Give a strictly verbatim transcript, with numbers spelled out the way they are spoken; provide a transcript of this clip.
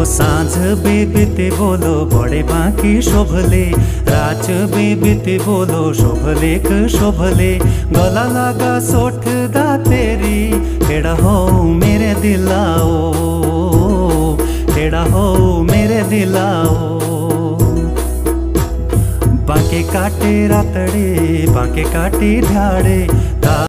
सांझ बेबीते बोलो बड़े बाकी शोभले, राज बेबीते बोलो शोभलेक शोभले। गला लगा सोठ दा तेरी केड़ा हो मेरे दिलाओ, केड़ा हो मेरे दिलाओ। बांके काटे रातड़े बांके काटे ध्याड़े,